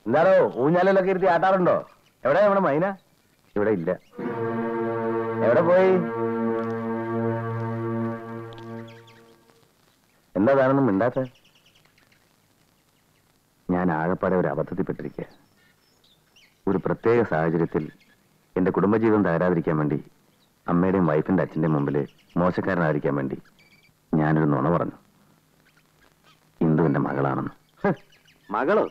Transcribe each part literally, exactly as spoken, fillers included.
എന്താണോ ഊഞ്ഞാലിലൊക്കെ ഇരുത്തി ആട്ടാറുണ്ടോ? എവിടെ നമ്മുടെ മൈന? ഇവിടെ ഇല്ല. എവിടെ പോയി? എന്താ താനൊന്നും മിണ്ടാത്ത? ഞാൻ ആകപ്പാടെ ഒരു അബദ്ധത്തിൽപ്പെട്ടിരിക്കുക. ഒരു പ്രത്യേക സാഹചര്യത്തിൽ എന്റെ കുടുംബജീവിതം തകരാതിരിക്കാൻ വേണ്ടി, അമ്മയുടെയും വൈഫിന്റെ അച്ഛന്റെയും മുമ്പിൽ മോശക്കാരനായിരിക്കാൻ വേണ്ടി ഞാനൊരു നുണ പറഞ്ഞു. ഇന്ദു എന്റെ മകളാണെന്ന്. മകളോ?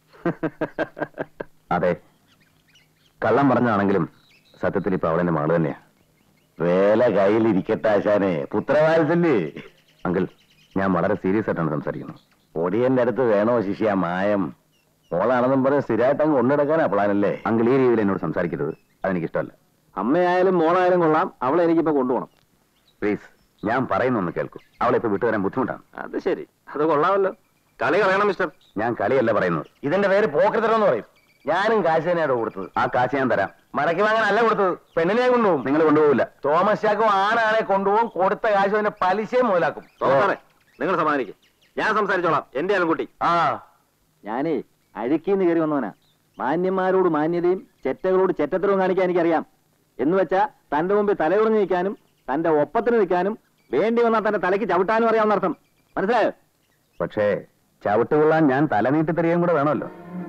അതെ, കള്ളം പറഞ്ഞാണെങ്കിലും സത്യത്തിൽ ഇപ്പൊ അവളെന്റെ മകള് തന്നെയാ. വേല കയ്യിലിരിക്കട്ടെ ആശാനെ, പുത്രവാത്സല്യേ. അങ്കിൾ, ഞാൻ വളരെ സീരിയസ് ആയിട്ടാണ് സംസാരിക്കുന്നത്. ഒടിയന്റെ അടുത്ത് വേണോ ശിഷ്യ മായം? മോളാണെന്നും പറഞ്ഞ് സ്ഥിരമായിട്ട് അങ്ങ് കൊണ്ടെടുക്കാനാ പ്ലാനല്ലേ? അങ്കിൾ, ഈ രീതിയിൽ എന്നോട് സംസാരിക്കരുത്, അതെനിക്കിഷ്ടമല്ല. അമ്മയായാലും മോളായാലും കൊള്ളാം, അവളെ എനിക്കിപ്പോ കൊണ്ടുപോകണം. പ്ലീസ്, ഞാൻ പറയുന്നൊന്ന് കേൾക്കും. അവളെ ഇപ്പൊ വിട്ടുതരാൻ ബുദ്ധിമുട്ടാണ്. അത് ശരി, അത് കൊള്ളാമല്ലോ. കളി കളയണം മിസ്റ്റർ. ഞാൻ കളിയല്ല പറയുന്നത്. ഇതിന്റെ പേര് പോക്കറ്റെന്ന് പറയും. ഞാനും കാശ് തന്നെയാണ് കൊടുത്തത്. ആ കാശ് ഞാൻ തരാം. മടക്കി വാങ്ങാൻ അല്ല കൊടുത്തത്, പെണ്ണിനെ കൊണ്ടുപോകും. നിങ്ങൾ കൊണ്ടുപോകില്ല. തോമസ് ചാക്കോ ആണാണെ കൊണ്ടുപോകും. കൊടുത്ത കാശ് അതിന്റെ പലിശയും മുതലാക്കും. നിങ്ങൾ സമാധാനിക്കും, ഞാൻ സംസാരിച്ചോളാം. എന്റെ ആൽക്കുട്ടി. ആ, ഞാനേ അഴുക്കീന്ന് കയറി വന്നവനാ. മാന്യന്മാരോട് മാന്യതയും ചെറ്റകളോട് ചെറ്റത്തരവും കാണിക്കാൻ എനിക്കറിയാം. എന്ന് വെച്ചാ തന്റെ മുമ്പിൽ തലയുറഞ്ഞു നിൽക്കാനും തന്റെ ഒപ്പത്തിന് നിൽക്കാനും വേണ്ടി വന്നാൽ തന്റെ തലയ്ക്ക് ചവിട്ടാനും അറിയാവുന്ന അർത്ഥം. മനസ്സിലായോ? പക്ഷേ ചവിട്ടുകൊള്ളാൻ ഞാൻ തല നീട്ടി തരികയും കൂടെ വേണമല്ലോ.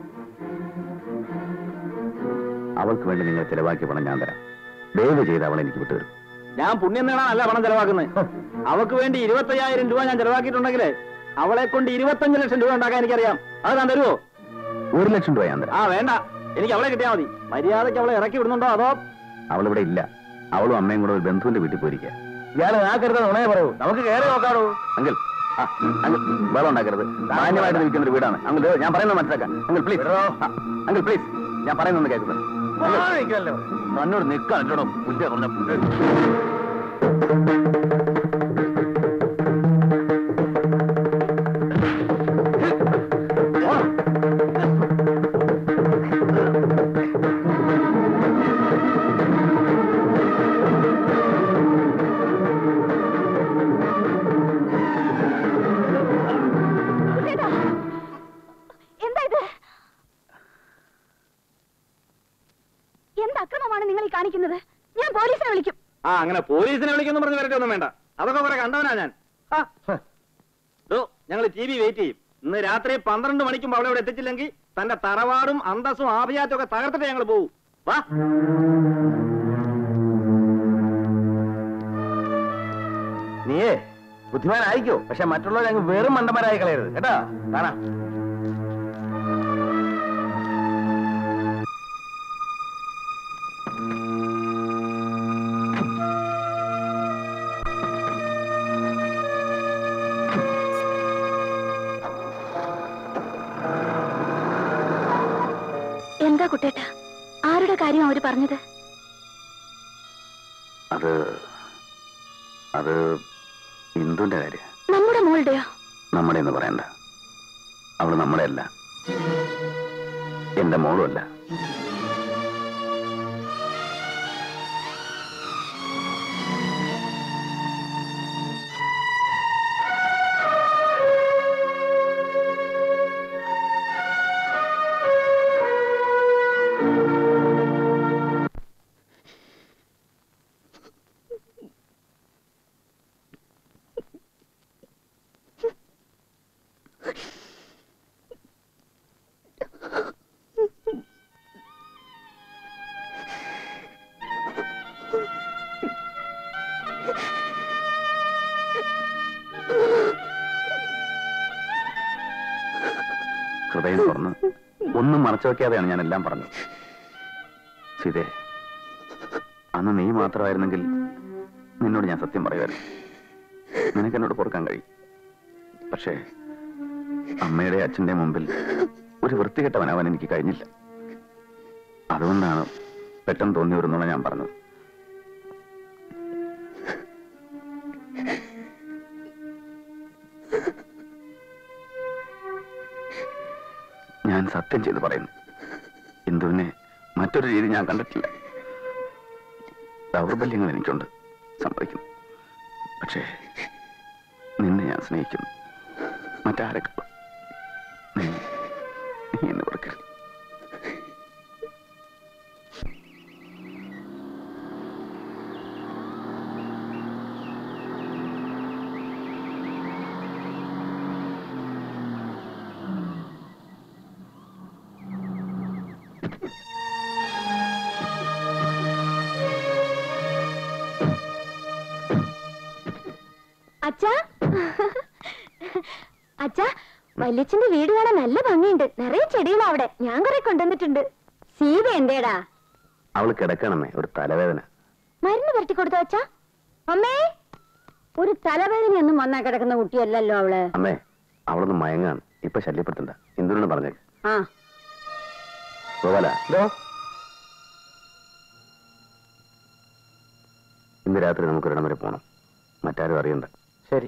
അവൾക്ക് വേണ്ടി നിങ്ങൾ ചെലവാക്കിയ പണം ഞാൻ തരാം. ദയവ് ചെയ്ത് അവളെ എനിക്ക് വിട്ടുതരും. ഞാൻ പുണ്യം നേടാനല്ല പണം ചെലവാക്കുന്നത്. അവൾക്ക് വേണ്ടി ഇരുപത്തയ്യായിരം രൂപ ഞാൻ ചെലവാക്കിയിട്ടുണ്ടെങ്കിൽ അവളെ കൊണ്ട് ഇരുപത്തഞ്ച് ലക്ഷം രൂപ ഉണ്ടാക്കാൻ എനിക്കറിയാം. അത് ഞാൻ തരുമോ? ഒരു ലക്ഷം രൂപ ഞാൻ തരാം. ആ വേണ്ട, എനിക്ക് അവളെ കിട്ടിയാൽ മതി. മര്യാദയ്ക്ക് അവളെ ഇറക്കി വിടുന്നുണ്ടോ അതോ? അവളിവിടെ ഇല്ല. അവളും അമ്മയും കൂടെ ഒരു ബന്ധുവിന്റെ വീട്ടിൽ പോയിരിക്കുക. ഇയാൾ ആ കരുതാൻ ഉണയെ പറയൂ. നമുക്ക് കയറി നോക്കാടോ. അങ്കിൾ, അങ്കിൾ വെള്ളം ഉണ്ടാക്കരുത്. മാന്യമായിട്ട് നിൽക്കുന്ന ഒരു വീടാണ്. അങ്കിൾ, ഞാൻ പറയുന്നത് മനസ്സിലാക്കാം. അങ്കിൾ പ്ലീസ്, അങ്കിൾ പ്ലീസ്, ഞാൻ പറയുന്നത് കേൾക്കുന്നത്. തന്നോട് നിൽക്കാൻ കേട്ടോ. പുല്ല് പറഞ്ഞ ഞാൻ പോലീസിനെ വിളിക്കും. ആ അങ്ങനെ പോലീസിനെ വിളിക്കുന്നു പറഞ്ഞ് വരട്ടെ. ഒന്നും വേണ്ട, അതൊക്കെ കുറെ കണ്ടവനാ ഞാൻ. ഞങ്ങൾ ടി വി വെയിറ്റ് ചെയ്യും. ഇന്ന് രാത്രി പന്ത്രണ്ട് മണിക്കും അവളെ ഇവിടെ എത്തിച്ചില്ലെങ്കിൽ തന്റെ തറവാടും അന്തസ്സും ആഭിജാത്തും ഒക്കെ തകർത്തിട്ട് ഞങ്ങൾ പോകും. വാ. നീയേ ബുദ്ധിമാനായിക്കോ, പക്ഷെ മറ്റുള്ളവരെ അങ്ങ് വെറും മണ്ടന്മാരായി കളയരുത് കേട്ടാ. കാണാ. എന്താ കുട്ടേട്ട, ആരുടെ കാര്യം അവര് പറഞ്ഞത്? അത് അത് ഇന്ദുന്റെ കാര്യം. നമ്മുടെ മോളുടെയോ? നമ്മുടെ എന്ന് പറയണ്ട. അവള് നമ്മുടെ അല്ല, എന്റെ മോളും അല്ല. ഹൃദയം തുറന്ന് ഒന്നും മറച്ചു വെക്കാതെയാണ് ഞാൻ എല്ലാം പറഞ്ഞത്. സീതേ, അന്ന് നീ മാത്രമായിരുന്നെങ്കിൽ നിന്നോട് ഞാൻ സത്യം പറയുമായിരുന്നു. നിനക്ക് എന്നോട് പൊറുക്കാൻ കഴിയും. പക്ഷേ അമ്മയുടെ അച്ഛന്റെ മുമ്പിൽ ഒരു വൃത്തികെട്ടവനാവാൻ എനിക്ക് കഴിഞ്ഞില്ല. അതുകൊണ്ടാണ് പെട്ടെന്ന് തോന്നി വരുന്നുള്ള ഞാൻ പറഞ്ഞത്. ഞാൻ സത്യം ചെയ്ത് പറയുന്നു, ഇന്ദുവിനെ മറ്റൊരു രീതി ഞാൻ കണ്ടിട്ടില്ല. ദൗർബല്യങ്ങൾ എനിക്കുണ്ട്, സമ്മതിക്കുന്നു. പക്ഷേ നിന്നെ ഞാൻ സ്നേഹിക്കുന്നു. മറ്റാരെക്കാളും നീ നീ എന്നെ വെറുക്കരുത്. അച്ഛാ അച്ഛാ, വല്യച്ഛന്റെ വീട് കാണാൻ നല്ല ഭംഗിയുണ്ട്. നിറയെ ചെടികളാ അവിടെ. ഞാൻ കുറെ കൊണ്ടുവന്നിട്ടുണ്ട്. സീത എന്തേടാ? അവള് കിടക്കണമേ, ഒരു തലവേദന. മരുന്ന് പരട്ടി കൊടുത്തോ അച്ഛാ? അമ്മേ, ഒരു തലവേദനയൊന്നും വന്നാ കിടക്കുന്ന കുട്ടിയല്ലല്ലോ അവള്. അമ്മേ, അവളൊന്ന് മയങ്ങാണ്. ഇപ്പൊ ശല്യപ്പെടുത്തണ്ട. എന്തിനോട് പറഞ്ഞേക്ക്. ആ ഗോപാല, ഇന്ന് രാത്രി നമുക്ക് ഒരിടം വരെ പോകണം. മറ്റാരും അറിയണ്ട. ശരി.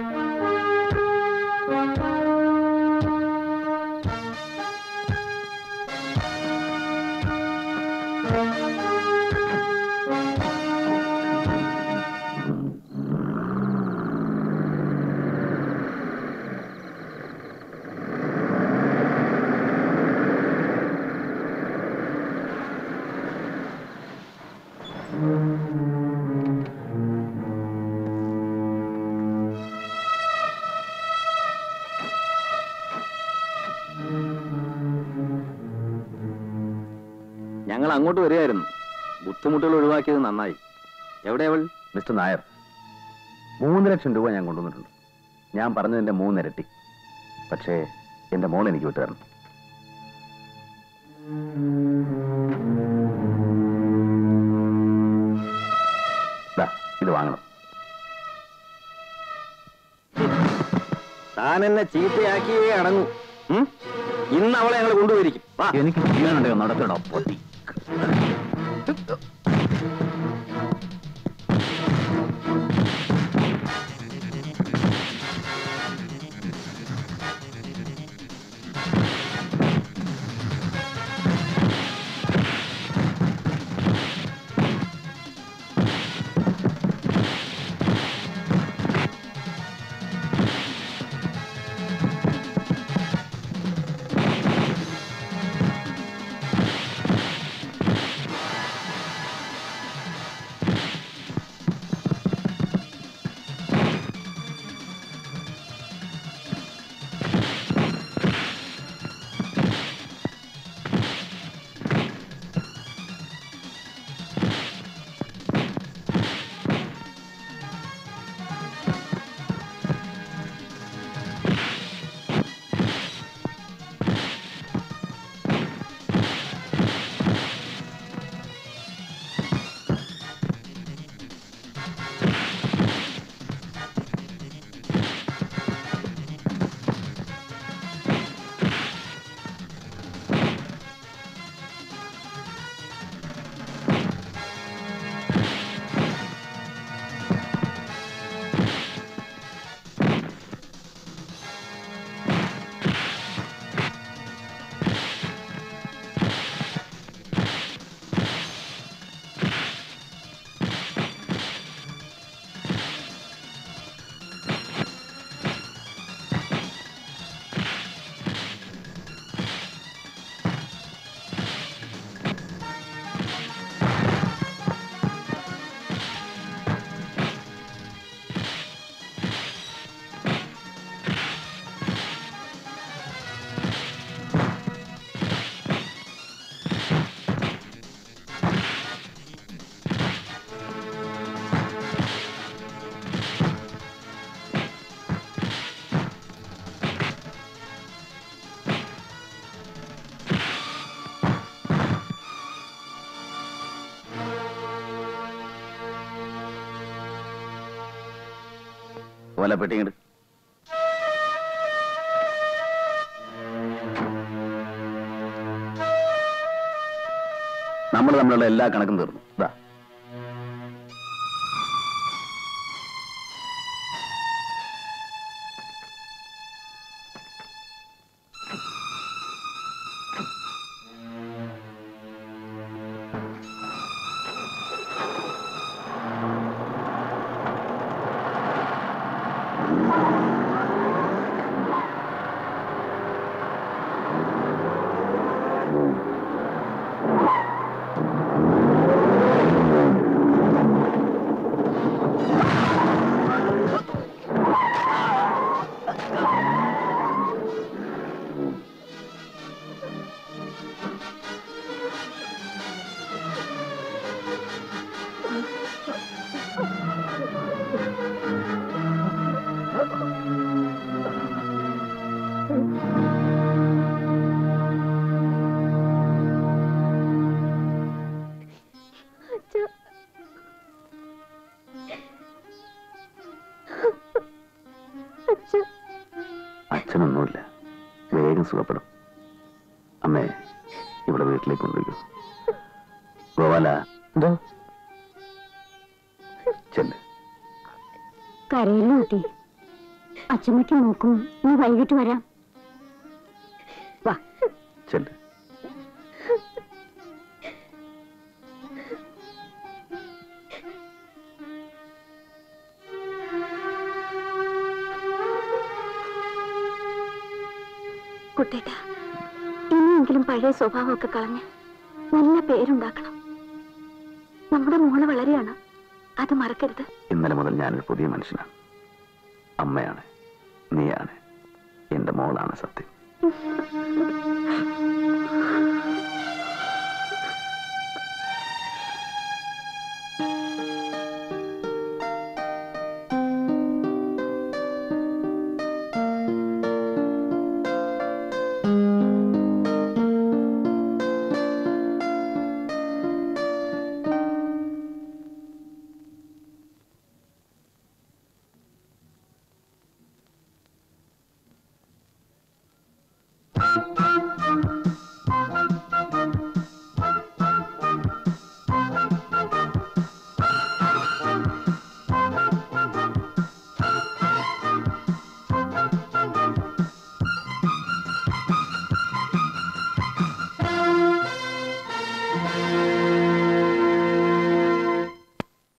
ഞങ്ങൾ അങ്ങോട്ട് വരികയായിരുന്നു. ബുദ്ധിമുട്ടുകൾ ഒഴിവാക്കിയത് നന്നായി. എവിടെ അവൾ? മിസ്റ്റർ നായർ, മൂന്ന് ലക്ഷം രൂപ ഞാൻ കൊണ്ടുവന്നിട്ടുണ്ട്. ഞാൻ പറഞ്ഞതിന്റെ മൂന്നിരട്ടി. പക്ഷേ എന്റെ മോൾ എനിക്ക് വിട്ടു തരണം. ഇത് വാങ്ങണം. താൻ എന്നെ ചീത്തയാക്കിയേ അടങ്ങൂ. ഇന്ന് അവളെ ഞങ്ങൾ കൊണ്ടുപോയിരിക്കും. എനിക്ക് ജീവനുണ്ടോ? നടത്തണോ? പൊട്ടി. ഓല പെട്ടിങ്ങട്. നമ്മൾ തമ്മിലുള്ള എല്ലാ കണക്കും തീർന്നു. ഇതാ അച്ഛനൊന്നുമില്ല, വേഗം സുഖപ്പെടും. അമ്മേ, ഇവിടെ വീട്ടിലേക്ക് കൊണ്ടുപോയിക്കോ. ഗോപാല, എന്തോ ചെല്ല്. കരയിലും കുട്ടി, അച്ഛമ്മയ്ക്ക് നോക്കും. നീ വൈകിട്ട് വരാം. വാ ചെല്ല്. കുട്ടേട്ടാ, ഇനിയെങ്കിലും പഴയ സ്വഭാവമൊക്കെ കളഞ്ഞ് നല്ല പേരുണ്ടാക്കണം. നമ്മുടെ മോള് വളരെയാണ്, അത് മറക്കരുത്. ഇന്നലെ മുതൽ ഞാനൊരു പുതിയ മനുഷ്യനാണ്. അമ്മയാണ്, നീയാണ്, എന്റെ മോളാണ് സത്യം.